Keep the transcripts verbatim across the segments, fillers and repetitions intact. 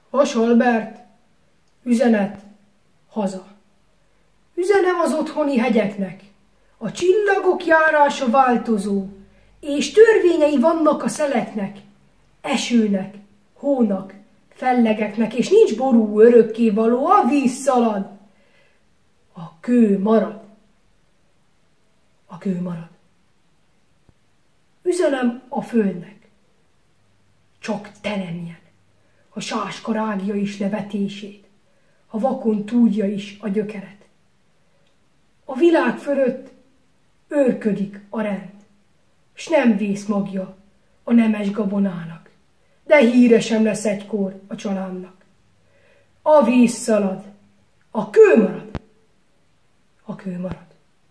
Vas Albert, üzenet haza. Üzenem az otthoni hegyeknek, a csillagok járása változó, és törvényei vannak a szeleknek, esőnek, hónak, fellegeknek, és nincs ború örökkévaló, a víz szalad, a kő marad. A kő marad. Üzenem a földnek, csak te nem ilyen, ha sáska rágja is levetését, ha vakon túrja is a gyökeret. A világ fölött őrködik a rend, s nem vész magja a nemes gabonának, de híre sem lesz egykor a családnak. A víz szalad, a kő marad, a kő marad.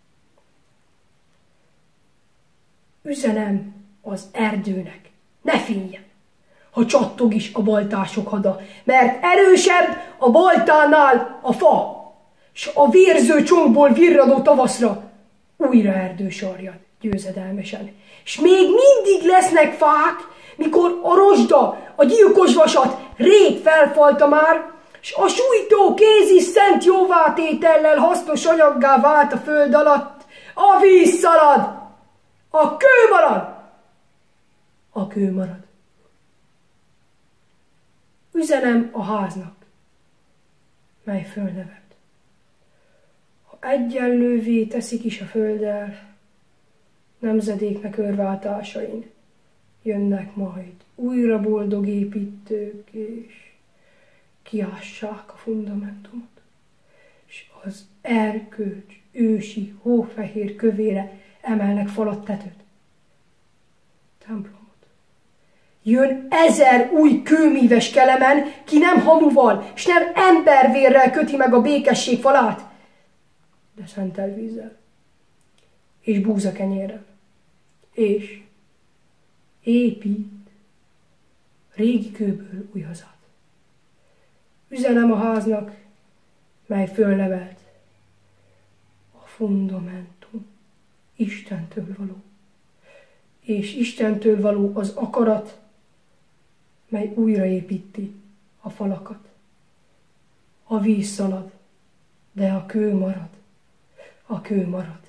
Üzenem az erdőnek, ne féljen, ha csattog is a baltások hada, mert erősebb a baltánál a fa, s a vérző csonkból virradó tavaszra újra erdő sarjad győzedelmesen. És még mindig lesznek fák, mikor a rozsda, a gyilkos vasat rég felfalta már, s a sújtó kéz is szent jóvátétellel hasznos anyaggá vált a föld alatt. A víz szalad, a kő marad, a kő marad. Üzenem a háznak, mely fölnevelt. Ha egyenlővé teszik is a földdel, nemzedéknek örváltásain jönnek majd újra boldog építők, és kiássák a fundamentumot, és az erkölcs ősi hófehér kövére emelnek falat tetőt, templomot. Jön ezer új kőmíves kelemen, ki nem hamuval, s nem embervérrel köti meg a békesség falát, de szentel vízzel, és búzakenyérrel, és épít régi kőből új hazát. Üzenem a háznak, mely fölnevelt, a fundamentum Istentől való, és Istentől való az akarat, mely újraépíti a falakat. A víz szalad, de a kő marad, a kő marad.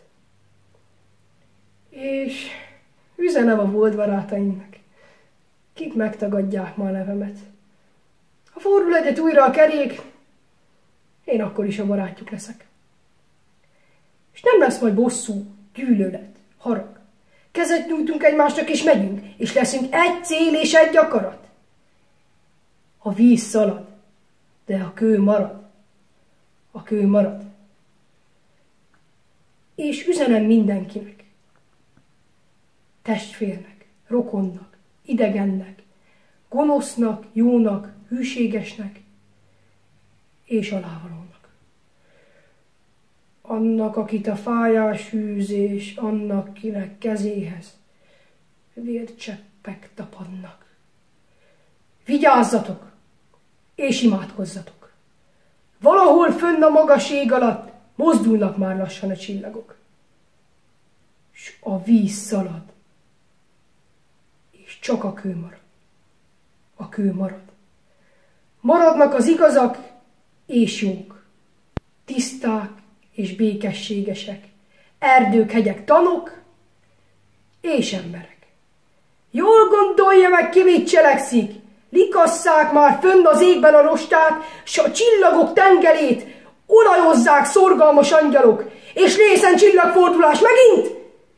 És üzenem a volt barátaimnak, kik megtagadják ma a nevemet. Ha fordul egyet újra a kerék, én akkor is a barátjuk leszek. És nem lesz majd bosszú, gyűlölet, harag. Kezet nyújtunk egymásnak, és megyünk, és leszünk egy cél és egy akarat. A víz szalad, de a kő marad. A kő marad. És üzenem mindenkinek, testvérnek, rokonnak, idegennek, gonosznak, jónak, hűségesnek és alávalónak. Annak, akit a fájás űz, és annak, kinek kezéhez vércseppek tapadnak. Vigyázzatok, és imádkozzatok. Valahol fönn a magas ég alatt mozdulnak már lassan a csillagok. S a víz szalad, és csak a kő marad. A kő marad. Maradnak az igazak és jók, tiszták és békességesek, erdők, hegyek, tanok és emberek. Jól gondolja meg, ki mit cselekszik, likasszák már fönn az égben a rostát, s a csillagok tengelét olajozzák szorgalmas angyalok, és lészen csillagfordulás megint.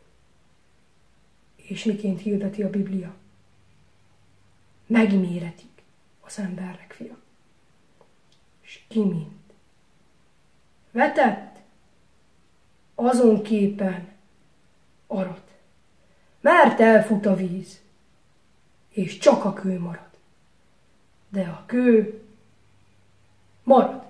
És miként hirdeti a Biblia? Megméretik az emberek fia. És ki mint? Vetett, azon képen arat, mert elfut a víz, és csak a kő marad. De a kő marad.